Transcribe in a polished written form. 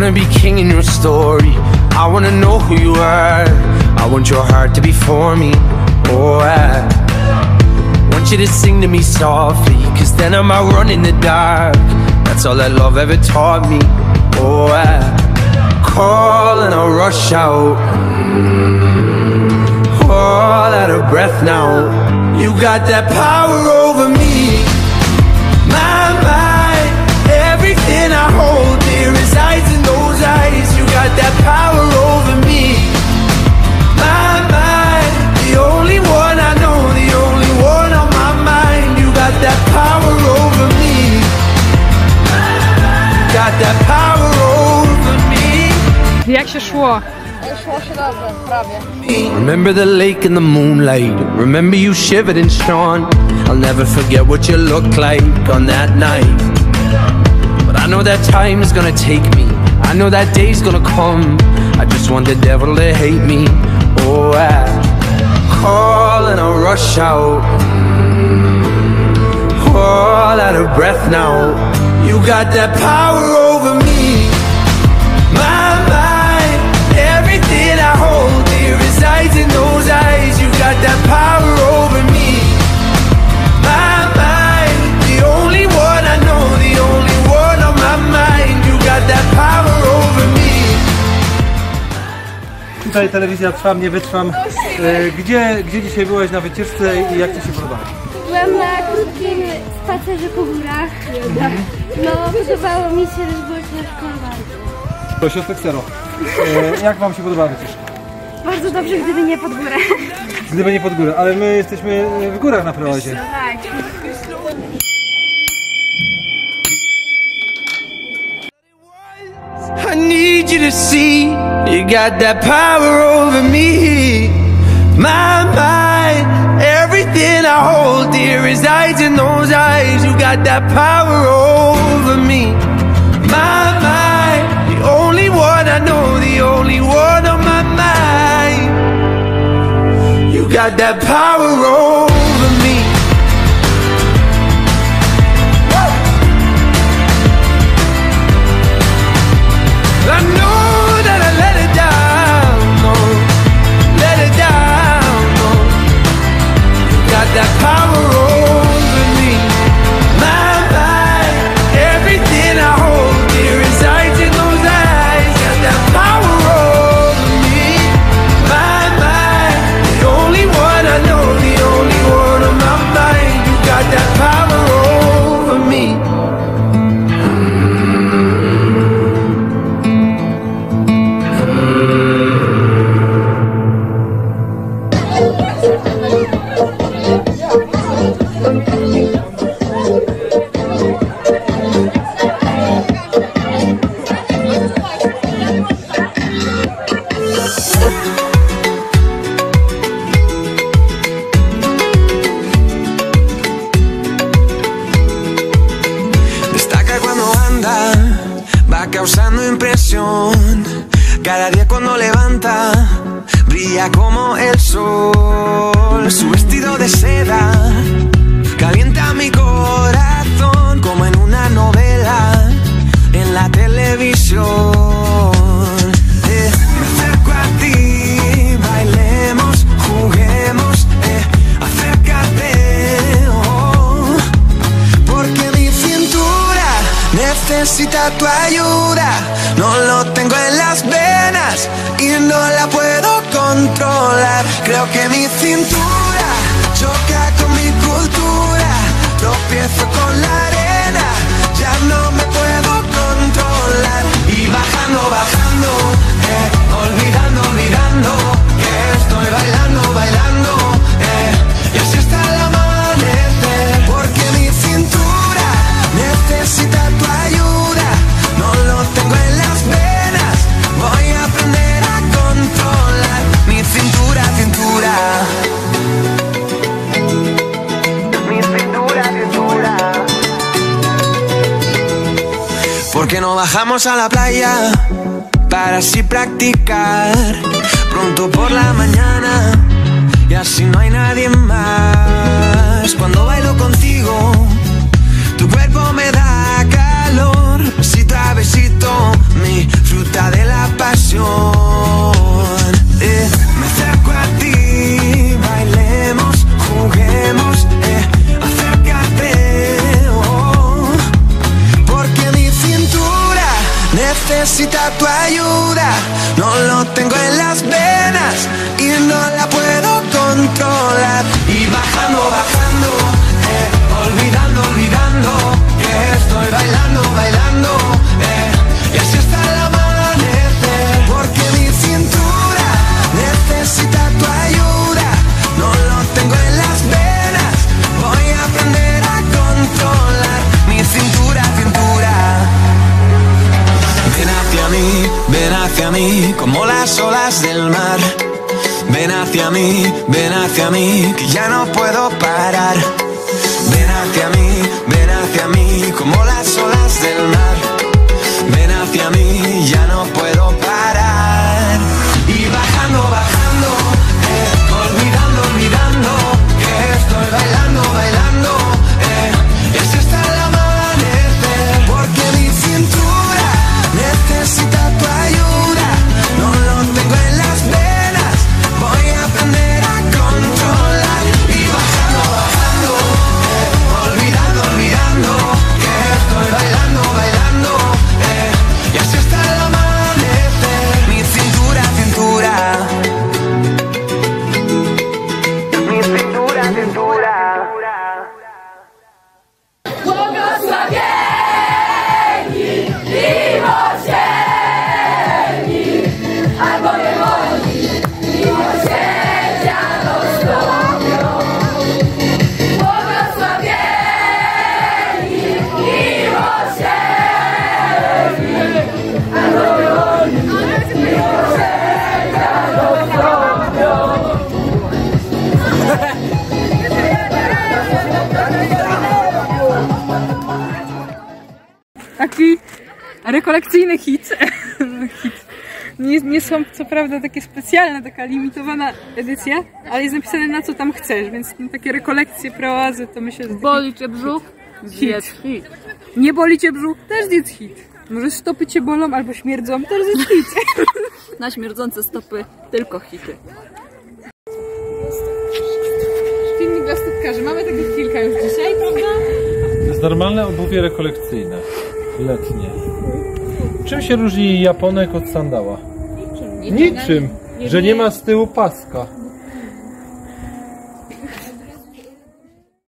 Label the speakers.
Speaker 1: wanna be king in your story. I wanna know who you are. I want your heart to be for me. Oh, I want you to sing to me softly, cause then I might run in the dark. That's all that love ever taught me. Oh, I call and I rush out, all out of breath now. You got that power over me. My mind, everything I hold dear resides in those eyes. You got that power over me. My mind, the only one I know, the only one on my mind. You got that power over me. You got that power over me.
Speaker 2: Jak się szło?
Speaker 3: Szło się dobrze, prawie.
Speaker 1: Remember the lake in the moonlight. Remember you shivered and shone. I'll never forget what you looked like on that night. But I know that time's gonna take me. I know that day's gonna come. I just want the devil to hate me. Oh, I call and I rush out, all out of breath now. You got that power over me. My mind, everything I hold dear resides in those eyes. You got that power over me. My mind, the only one I know, the only one on my mind. You got that power over me.
Speaker 4: Tutaj telewizja Trwam, nie wytrwam. Gdzie dzisiaj byłeś na wycieczce i jak Ci się podobało?
Speaker 5: Byłam na krótkim spacerze po górach. No, podobało mi się, że było ciężko bardzo.
Speaker 4: To siostrek Sero. Jak Wam się podobała wycieczka?
Speaker 5: Bardzo dobrze, gdyby nie pod górę.
Speaker 4: Gdyby nie pod górę, ale my jesteśmy w górach na prowadzie.
Speaker 5: Tak.
Speaker 1: I need you to see, you got that power over me. My mind, everything I hold dear resides in those eyes. You got that power over me. My mind, the only one I know, the only one on my mind. You got that power over me. I know that I let it down, no, let it down, no. You got that power over me. My mind, everything I hold dear resides in those eyes. Got that power over me. My mind, the only one I know, the only one on my mind. You got that power over me.
Speaker 6: Destaca cuando anda, va causando impresión. Cada día cuando levanta, brilla como el sol. Su vestido de seda calienta mi corazón como en una novela en la televisión. Me acerco a ti, bailemos, juguemos, acércate, oh, porque mi cintura necesita tu ayuda. No lo tengo en las venas y no la puedo controlar. Creo que mi cintura choca con mi cultura. Tropiezo con la arena, ya no me puedo controlar. Y bajando, bajando, olvidando, olvidando, que estoy bailando, bailando, y así hasta el amanecer. Porque mi cintura necesita tu ayuda. No lo tengo en las venas, voy a aprender a controlar mi cintura, cintura. Mi cintura, cintura. Porque no bajamos a la playa para así practicar pronto por la mañana y así no hay nadie más. Cuando bailo contigo, tu cuerpo me da calor, besito a besito, mi fruta disfruta de la pasión. Me acerco a ti, bailemos, juguemos, acércate, porque mi cintura necesita tu ayuda. No lo tengo en las venas y no la puedo controlar. Y bajando, bajando, olvidando, olvidando que estoy bailando, bailando, y así hasta el amanecer. Porque mi cintura necesita tu ayuda. No lo tengo en las venas, voy a aprender a controlar mi cintura, cintura. Ven hacia mí, como las olas del mar. Ven hacia mí, que ya no puedo parar. Ven hacia mí, como las olas del mar. Ven hacia mí, ya no puedo parar. Y bajando, bajando, olvidando, olvidando que estoy bailando, bailando, y así hasta el amanecer. Porque mi cintura necesita tu ayuda. No lo tengo en las venas, voy a aprender a controlar. Y bajando, bajando, olvidando, olvidando que estoy bailando, bailando, y así hasta el amanecer. Mi cintura, cintura. Mi cintura, cintura.
Speaker 2: Taki rekolekcyjny hit. Nie są co prawda takie specjalne, taka limitowana edycja, ale jest napisane na co tam chcesz, więc takie rekolekcje, proazy to myślę, że
Speaker 3: Boli cię brzuch?
Speaker 2: hit. Nie boli cię brzuch? Też jest hit. Może stopy cię bolą albo śmierdzą? Też jest hit.
Speaker 3: Na śmierdzące stopy tylko hity.
Speaker 2: Filmik dla stópkarzy. Mamy takich kilka już dzisiaj, prawda?
Speaker 4: To jest normalne obuwie rekolekcyjne. Letnie. Czym się różni Japonek od sandała? Niczym. Że nie ma z tyłu paska.